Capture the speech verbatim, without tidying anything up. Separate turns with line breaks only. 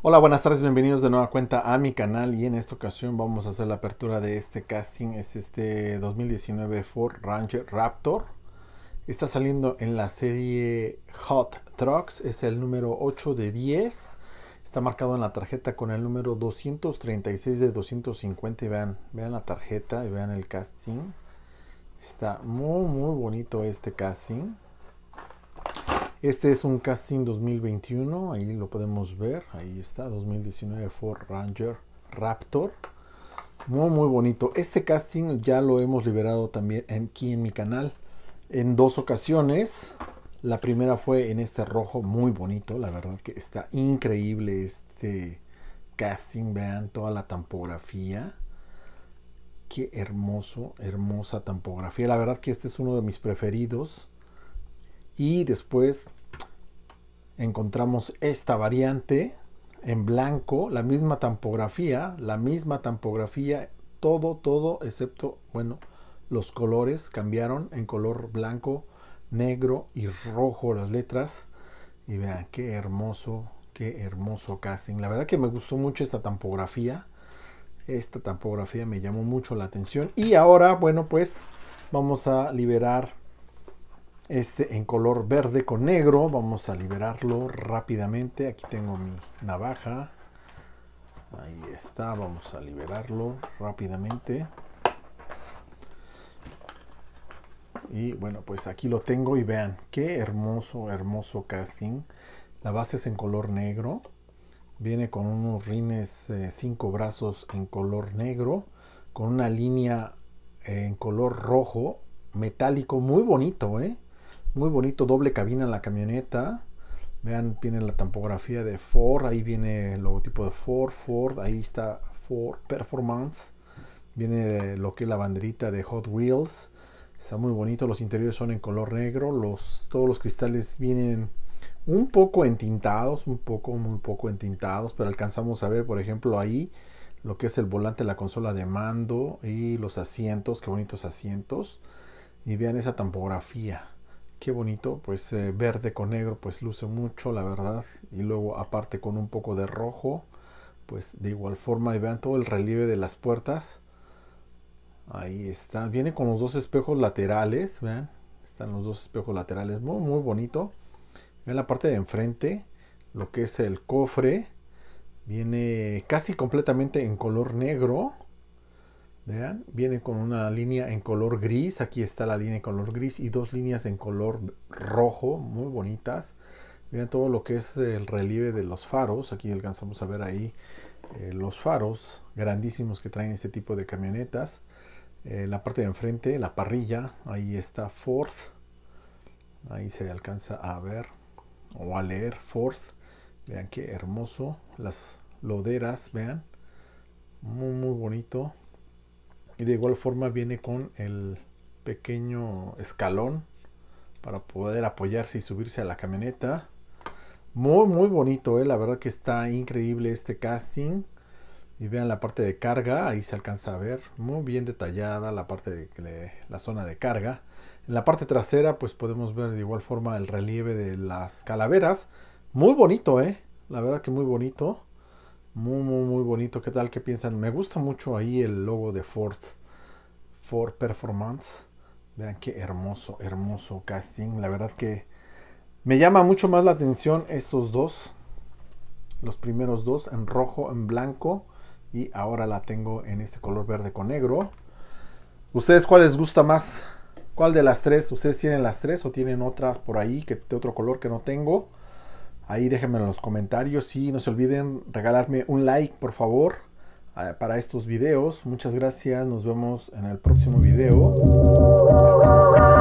Hola, buenas tardes, bienvenidos de nueva cuenta a mi canal y en esta ocasión vamos a hacer la apertura de este casting. Es este dos mil diecinueve Ford Ranger Raptor. Está saliendo en la serie Hot Trucks, es el número ocho de diez. Está marcado en la tarjeta con el número doscientos treinta y seis de doscientos cincuenta y vean, vean la tarjeta y vean el casting. Está muy muy bonito este casting. Este es un casting dos mil veintiuno, ahí lo podemos ver, ahí está, dos mil diecinueve Ford Ranger Raptor. Muy muy bonito. Este casting ya lo hemos liberado también aquí en mi canal en dos ocasiones. La primera fue en este rojo muy bonito, la verdad que está increíble este casting, vean toda la tampografía. Qué hermoso, hermosa tampografía. La verdad que este es uno de mis preferidos. Y después encontramos esta variante en blanco, la misma tampografía, la misma tampografía, todo, todo, excepto, bueno, los colores cambiaron en color blanco, negro y rojo las letras. Y vean qué hermoso, qué hermoso casting. La verdad que me gustó mucho esta tampografía. Esta tampografía me llamó mucho la atención. Y ahora, bueno, pues vamos a liberar este en color verde con negro. Vamos a liberarlo rápidamente. Aquí tengo mi navaja. Ahí está, vamos a liberarlo rápidamente. Y bueno, pues aquí lo tengo y vean qué hermoso, hermoso casting. La base es en color negro. Viene con unos rines eh, cinco brazos en color negro, con una línea eh, en color rojo metálico, muy bonito, eh muy bonito, doble cabina en la camioneta. Vean, viene la tampografía de Ford, ahí viene el logotipo de Ford, Ford, ahí está Ford Performance. Viene lo que es la banderita de Hot Wheels. Está muy bonito, los interiores son en color negro, los, todos los cristales vienen un poco entintados, un poco, muy poco entintados, pero alcanzamos a ver, por ejemplo, ahí lo que es el volante, la consola de mando y los asientos, qué bonitos asientos. Y vean esa tampografía. Qué bonito, pues eh, verde con negro, pues luce mucho, la verdad. Y luego aparte con un poco de rojo, pues de igual forma. Y vean todo el relieve de las puertas. Ahí está. Viene con los dos espejos laterales, vean. Están los dos espejos laterales, muy, muy bonito. Vean la parte de enfrente, lo que es el cofre. Viene casi completamente en color negro. Vean, viene con una línea en color gris. Aquí está la línea en color gris y dos líneas en color rojo, muy bonitas. Vean todo lo que es el relieve de los faros. Aquí alcanzamos a ver ahí eh, los faros grandísimos que traen este tipo de camionetas. Eh, la parte de enfrente, la parrilla, ahí está Ford. Ahí se alcanza a ver o a leer Ford. Vean qué hermoso. Las loderas, vean. Muy, muy bonito. Y de igual forma viene con el pequeño escalón para poder apoyarse y subirse a la camioneta. Muy muy bonito, ¿eh? La verdad que está increíble este casting. Y vean la parte de carga, ahí se alcanza a ver. Muy bien detallada la parte de, de la zona de carga. En la parte trasera pues podemos ver de igual forma el relieve de las calaveras. Muy bonito, ¿eh? La verdad que muy bonito. Muy, muy, muy bonito. ¿Qué tal? ¿Qué piensan? Me gusta mucho ahí el logo de Ford. Ford Performance. Vean qué hermoso, hermoso casting. La verdad que me llama mucho más la atención estos dos. Los primeros dos en rojo, en blanco. Y ahora la tengo en este color verde con negro. ¿Ustedes cuál les gusta más? ¿Cuál de las tres? ¿Ustedes tienen las tres o tienen otras por ahí que de otro color que no tengo? Ahí déjenme en los comentarios y no se olviden regalarme un like, por favor, para estos videos. Muchas gracias, nos vemos en el próximo video. Hasta luego.